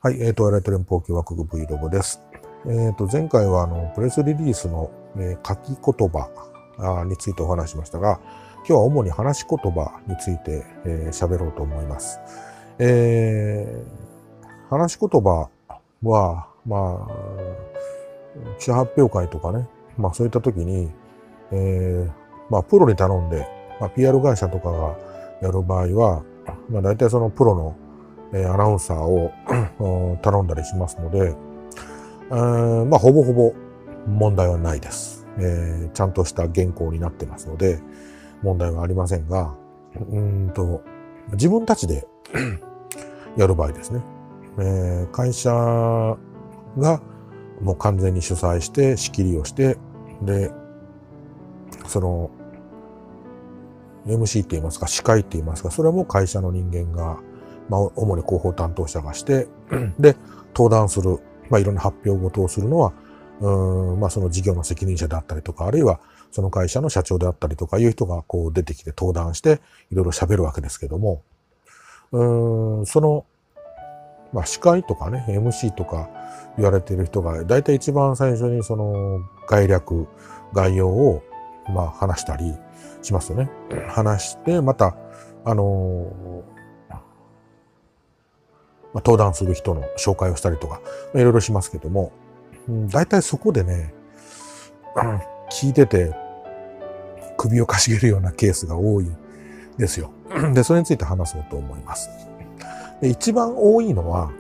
はい、トワイライト連邦共和国 Vlog です。前回はプレスリリースの、書き言葉についてお話しましたが、今日は主に話し言葉について喋ろうと思います。話し言葉は、記者発表会とかね、そういった時に、プロに頼んで、PR 会社とかがやる場合は、大体そのプロのアナウンサーを頼んだりしますので、ほぼほぼ問題はないです。ちゃんとした原稿になってますので、問題はありませんが、自分たちでやる場合ですね。会社がもう完全に主催して仕切りをして、で、その MC って言いますか、司会って言いますか、それも会社の人間が主に広報担当者がして、で、登壇する、いろんな発表事をするのは、その事業の責任者であったりとか、あるいはその会社の社長であったりとかいう人がこう出てきて登壇して、いろいろ喋るわけですけども、その、司会とかね、MC とか言われている人が、だいたい一番最初にその概略、概要を、話したりしますよね。話して、また、登壇する人の紹介をしたりとか、いろいろしますけども、大体そこでね、聞いてて首をかしげるようなケースが多いですよ。で、それについて話そうと思います。で、一番多いのは、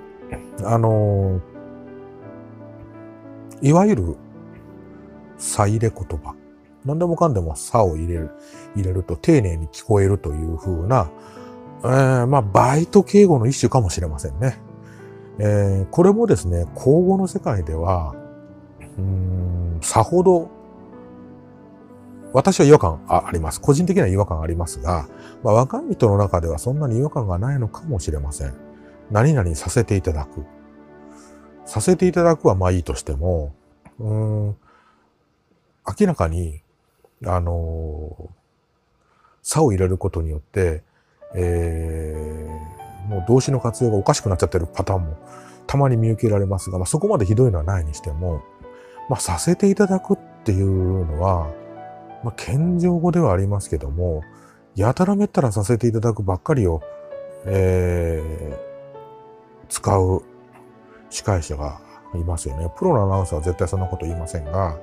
いわゆる差入れ言葉。何でもかんでも差を入れると丁寧に聞こえるという風な、バイト敬語の一種かもしれませんね。これもですね、口語の世界では、さほど、私は違和感あります。個人的な違和感ありますが、若い人の中ではそんなに違和感がないのかもしれません。何々させていただく。させていただくはいいとしても、明らかに、差を入れることによって、もう動詞の活用がおかしくなっちゃってるパターンもたまに見受けられますが、そこまでひどいのはないにしても、させていただくっていうのは、謙譲語ではありますけども、やたらめったらさせていただくばっかりを、使う司会者がいますよね。プロのアナウンサーは絶対そんなこと言いませんが、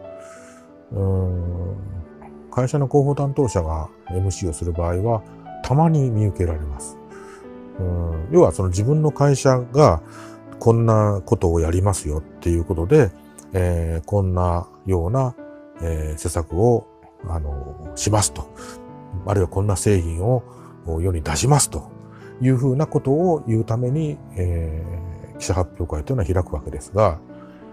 会社の広報担当者が MC をする場合は、たまに見受けられます。要はその自分の会社がこんなことをやりますよっていうことで、こんなような、施策をしますと。あるいはこんな製品を世に出しますというふうなことを言うために、記者発表会というのは開くわけですが、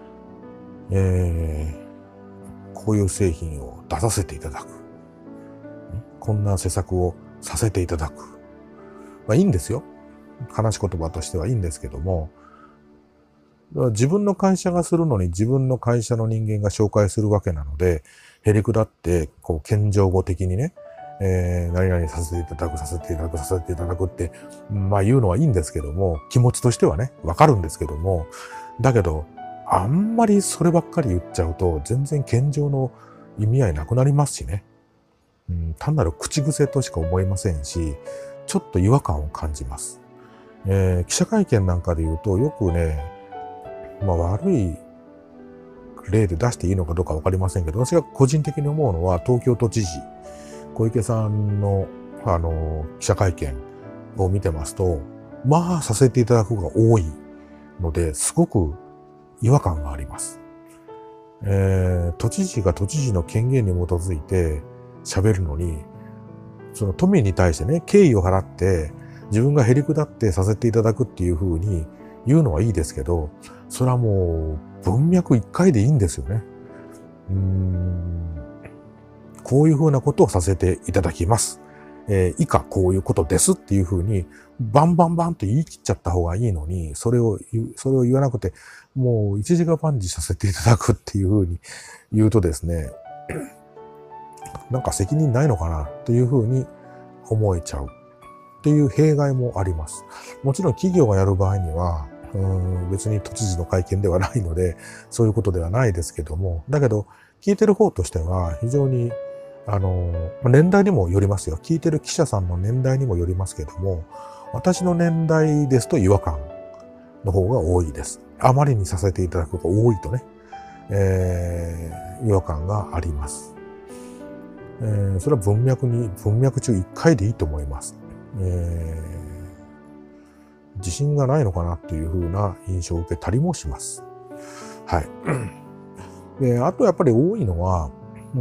こういう製品を出させていただく。こんな施策をさせていただく。いいんですよ。話し言葉としてはいいんですけども、自分の会社がするのに自分の会社の人間が紹介するわけなので、へりくだって、謙譲語的にね、何々させていただく、させていただく、させていただくって、言うのはいいんですけども、気持ちとしてはね、わかるんですけども、だけど、あんまりそればっかり言っちゃうと、全然謙譲の意味合いなくなりますしね。単なる口癖としか思えませんし、ちょっと違和感を感じます。記者会見なんかで言うと、よくね、悪い例で出していいのかどうかわかりませんけど、私が個人的に思うのは、東京都知事、小池さんの、記者会見を見てますと、させていただくが多いので、すごく違和感があります。都知事が都知事の権限に基づいて喋るのに、その都民に対してね、敬意を払って、自分がへりくだってさせていただくっていうふうに言うのはいいですけど、それはもう文脈一回でいいんですよね。こういうふうなことをさせていただきます。以下こういうことですっていうふうに、バンバンバンって言い切っちゃった方がいいのに、それを言わなくて、もう一時が万事させていただくっていうふうに言うとですね、なんか責任ないのかなというふうに思えちゃうっていう弊害もあります。もちろん企業がやる場合には、 別に都知事の会見ではないので、そういうことではないですけども、だけど、聞いてる方としては、非常に、年代にもよりますよ。聞いてる記者さんの年代にもよりますけども、私の年代ですと違和感の方が多いです。あまりにさせていただくことが多いとね、違和感があります。それは文脈中1回でいいと思います。自信がないのかなっていう風な印象を受けたりもします。はい。で、あとやっぱり多いのは、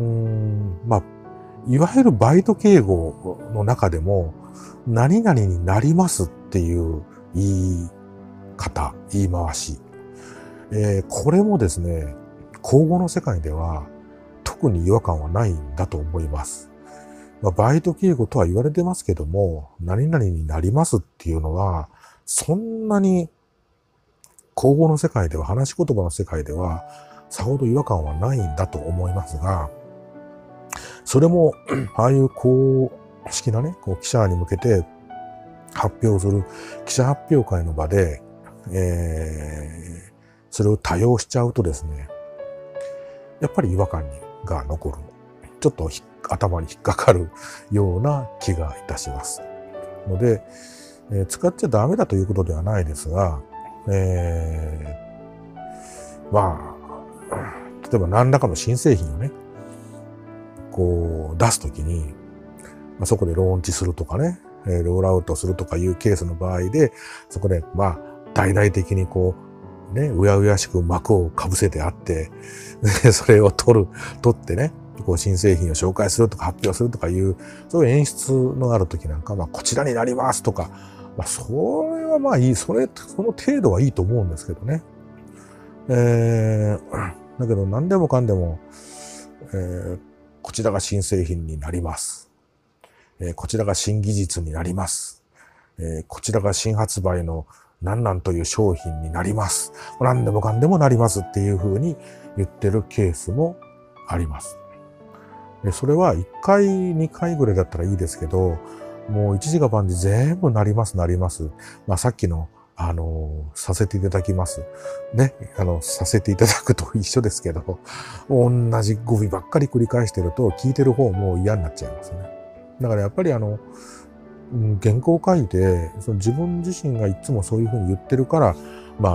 いわゆるバイト敬語の中でも、何々になりますっていう言い方、言い回し。これもですね、口語の世界では特に違和感はないんだと思います。バイト敬語とは言われてますけども、何々になりますっていうのは、そんなに口語の世界では、話し言葉の世界では、さほど違和感はないんだと思いますが、それも、ああいう公式なね、記者に向けて発表する記者発表会の場で、それを多用しちゃうとですね、やっぱり違和感が残る。ちょっと頭に引っかかるような気がいたします。ので、使っちゃダメだということではないですが、例えば何らかの新製品をね、出すときに、そこでローンチするとかね、ロールアウトするとかいうケースの場合で、そこで、大々的にうやうやしく幕をかぶせてあって、それを取ってね、新製品を紹介するとか発表するとかいう、そういう演出のあるときなんか、こちらになりますとか、それはいい、その程度はいいと思うんですけどね。だけど何でもかんでも、こちらが新製品になります。こちらが新技術になります。こちらが新発売の何々という商品になります。何でもかんでもなりますっていうふうに言ってるケースもあります。でそれは1回、2回ぐらいだったらいいですけど、もう一時が万事全部なります、なります。さっきの、させていただきます。ね。させていただくと一緒ですけど、同じ語尾ばっかり繰り返してると、聞いてる方も嫌になっちゃいますね。だからやっぱり原稿を書いて、自分自身がいつもそういうふうに言ってるから、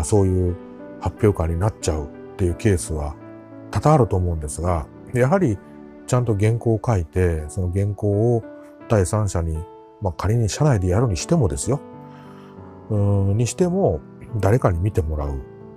そういう発表会になっちゃうっていうケースは多々あると思うんですが、やはりちゃんと原稿を書いて、その原稿を第三者に、仮に社内でやるにしてもですよ。にしても、誰かに見てもらう。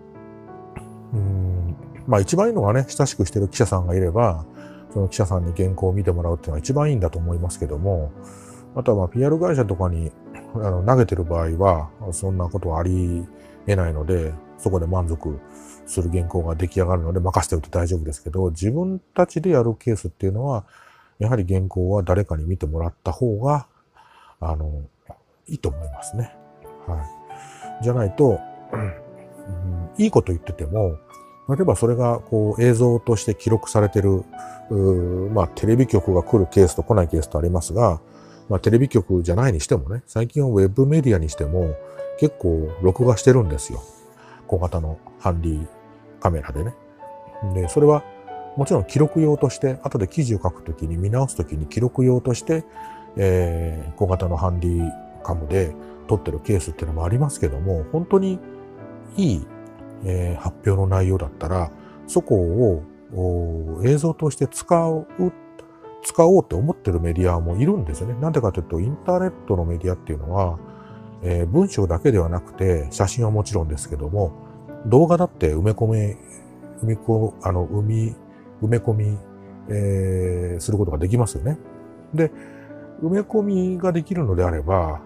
一番いいのはね、親しくしてる記者さんがいれば、その記者さんに原稿を見てもらうっていうのが一番いいんだと思いますけども、あとはPR 会社とかに投げてる場合は、そんなことはあり得ないので、そこで満足する原稿が出来上がるので任せておいて大丈夫ですけど、自分たちでやるケースっていうのは、やはり原稿は誰かに見てもらった方が、いいと思いますね。はい。じゃないと、いいこと言ってても、例えばそれが映像として記録されてる、テレビ局が来るケースと来ないケースとありますが、テレビ局じゃないにしてもね、最近はウェブメディアにしても結構録画してるんですよ。小型のハンディカメラでね。で、それはもちろん記録用として、後で記事を書くときに見直すときに記録用として、小型のハンディカムで撮ってるケースっていうのもありますけども、本当にいい、発表の内容だったら、そこを映像として使おうって思ってるメディアもいるんですよね。なんでかというと、インターネットのメディアっていうのは、文章だけではなくて、写真はもちろんですけども、動画だって埋め込み、することができますよね。で、埋め込みができるのであれば、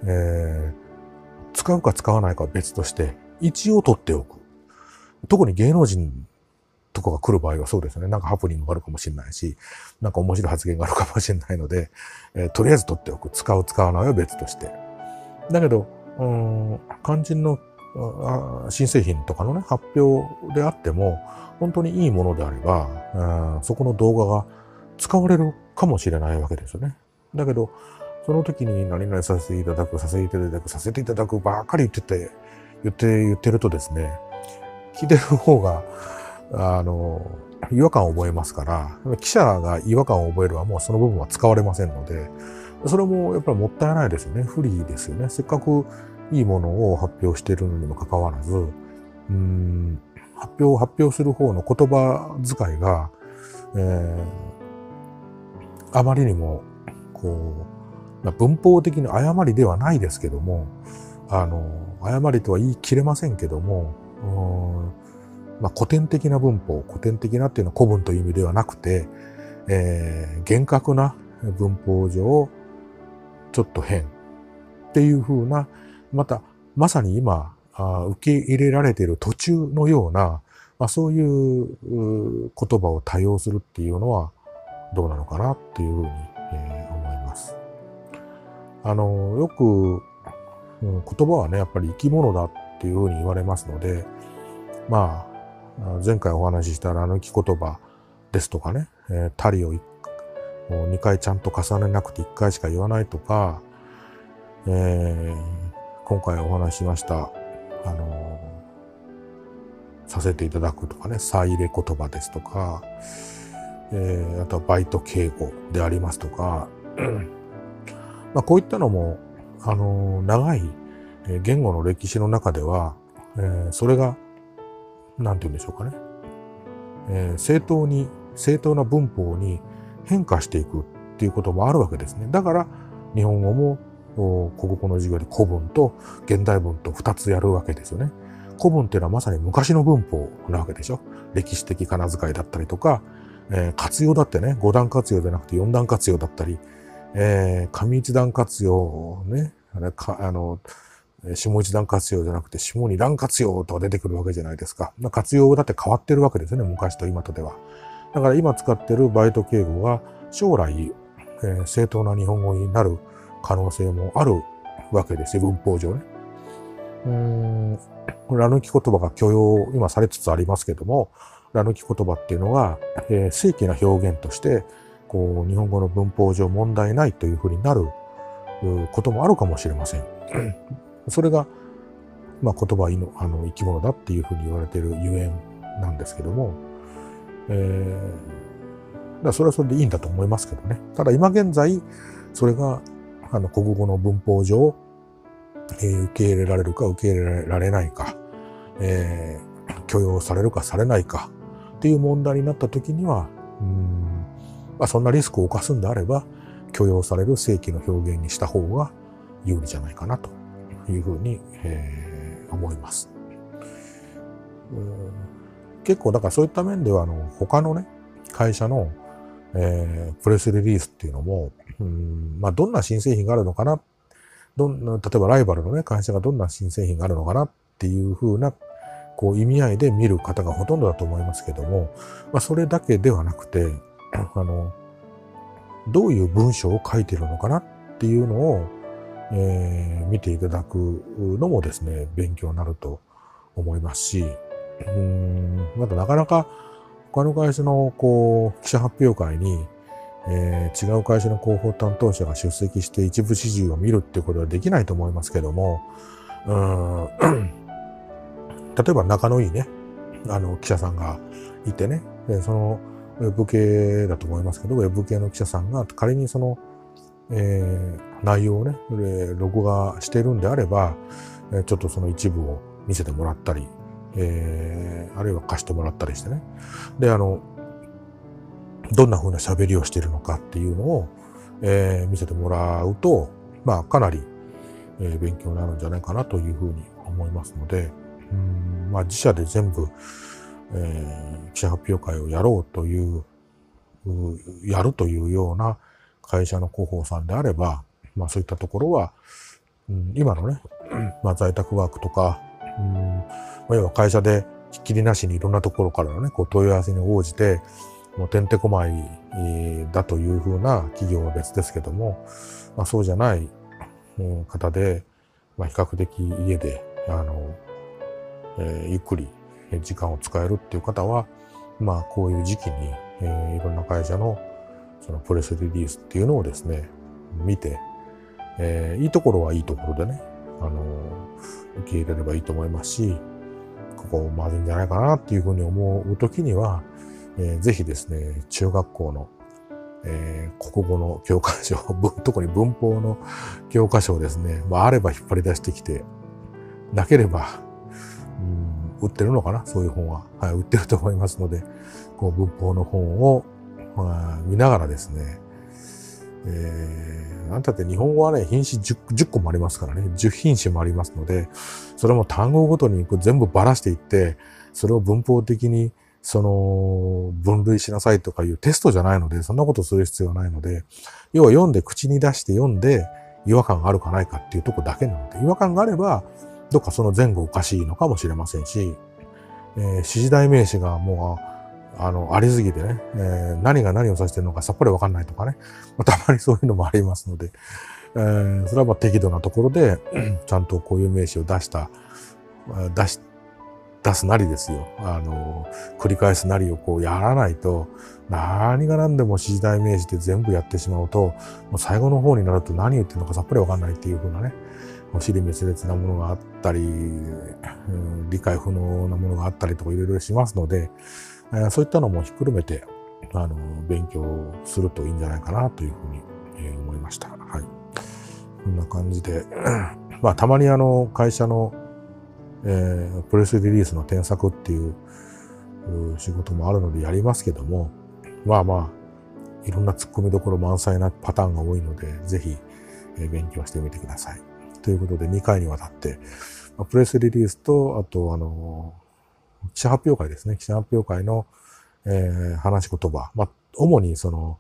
使うか使わないかは別として、一応取っておく。特に芸能人とかが来る場合はそうですね。なんかハプニングがあるかもしれないし、なんか面白い発言があるかもしれないので、とりあえず取っておく。使う、使わないは別として。だけど、肝心の新製品とかのね、発表であっても、本当にいいものであれば、そこの動画が使われるかもしれないわけですよね。だけど、その時に何々させていただくばっかり言言ってるとですね、聞いてる方が、違和感を覚えますから、記者が違和感を覚えるはもうその部分は使われませんので、それもやっぱりもったいないですよね。不利ですよね。せっかくいいものを発表しているのにもかかわらず、発表する方の言葉遣いが、あまりにも、文法的に誤りではないですけども、誤りとは言い切れませんけども、古典的な文法、古典的なっていうのは古文という意味ではなくて、厳格な文法上、ちょっと変っていう風な、まさに今、受け入れられている途中のような、そういう言葉を多用するっていうのはどうなのかなっていうふうに、思います。よく、言葉はね、やっぱり生き物だっていうふうに言われますので、前回お話しした生き言葉ですとかね、たりを2回ちゃんと重ねなくて1回しか言わないとか、今回お話ししました、させていただくとかね、差入れ言葉ですとか、あとはバイト敬語でありますとか、こういったのも、長い言語の歴史の中では、それが、なんて言うんでしょうかね、正当な文法に変化していくっていうこともあるわけですね。だから、日本語も国語の授業で古文と現代文と2つやるわけですよね。古文っていうのはまさに昔の文法なわけでしょ。歴史的仮名遣いだったりとか、活用だってね、5段活用じゃなくて4段活用だったり、上一段活用ね、下一段活用じゃなくて下二段活用とか出てくるわけじゃないですか。活用だって変わってるわけですよね、昔と今とでは。だから今使ってるバイト敬語が将来、正当な日本語になる可能性もあるわけですよ、文法上ね。ラ抜き言葉が許容、今されつつありますけども、ラ抜き言葉っていうのは、正規な表現として、日本語の文法上問題ないというふうになることもあるかもしれません。それが、言葉は生き物だっていうふうに言われているゆえんなんですけども、それはそれでいいんだと思いますけどね。ただ今現在、それが国語の文法上、受け入れられるか受け入れられないか、許容されるかされないかっていう問題になった時には、そんなリスクを冒すんであれば、許容される正規の表現にした方が有利じゃないかなというふうに、思います。結構だからそういった面では他のね会社の、プレスリリースっていうのも、どんな新製品があるのかな、例えばライバルのね会社がどんな新製品があるのかなっていうふうな意味合いで見る方がほとんどだと思いますけども、それだけではなくてどういう文章を書いているのかなっていうのを、見ていただくのもですね勉強になると思いますし、まだなかなか他の会社の記者発表会に、違う会社の広報担当者が出席して一部始終を見るっていうことはできないと思いますけども、例えば仲のいいね記者さんがいてね、でそのウェブ系だと思いますけど、ウェブ系の記者さんが仮にその、内容をね録画しているんであれば、ちょっとその一部を見せてもらったり、あるいは貸してもらったりしてね。で、どんな風な喋りをしているのかっていうのを、見せてもらうと、かなり、勉強になるんじゃないかなというふうに思いますので、自社で全部、記者発表会をやるというような会社の広報さんであれば、そういったところは、今のね、在宅ワークとか、要は会社でひっきりなしにいろんなところからのね、問い合わせに応じて、もうてんてこまいだというふうな企業は別ですけども、そうじゃない方で、比較的家で、ゆっくり時間を使えるっていう方は、こういう時期に、いろんな会社のそのプレスリリースっていうのをですね、見て、いいところはいいところでね、 受け入れればいいと思いますし、ここまずいんじゃないかなっていうふうに思うときには、ぜひですね、中学校の、国語の教科書、特に文法の教科書をですね、あれば引っ張り出してきて、なければ、売ってるのかな、そういう本は。はい、売ってると思いますので、こう文法の本を、見ながらですね、なんたって日本語はね、品種 10個もありますからね、10品種もありますので、それも単語ごとに全部ばらしていって、それを文法的に分類しなさいとかいうテストじゃないので、そんなことする必要はないので、要は読んで口に出して読んで違和感があるかないかっていうとこだけなので、違和感があれば、どっかその前後おかしいのかもしれませんし、指示代名詞がもう、ありすぎてね、何が何を指してるのかさっぱりわかんないとかね、たまにそういうのもありますので、それは適度なところで、ちゃんとこういう名詞を出すなりですよ。繰り返すなりをこうやらないと、何が何でも指示代名詞で全部やってしまうと、もう最後の方になると何言ってるのかさっぱりわかんないっていう風なね、支離滅裂なものがあったり、理解不能なものがあったりとかいろいろしますので、そういったのもひっくるめて、勉強するといいんじゃないかなというふうに、思いました。はい。こんな感じで、たまに会社の、プレスリリースの添削っていう仕事もあるのでやりますけども、いろんな突っ込みどころ満載なパターンが多いので、ぜひ、勉強してみてください。ということで、2回にわたって、プレスリリースと、あと、記者発表会ですね。記者発表会の、話し言葉。主に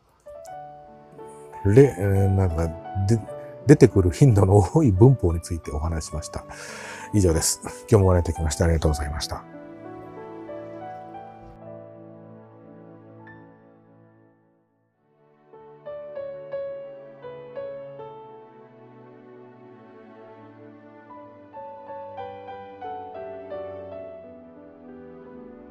出てくる頻度の多い文法についてお話ししました。以上です。今日もご覧いただきましてありがとうございました。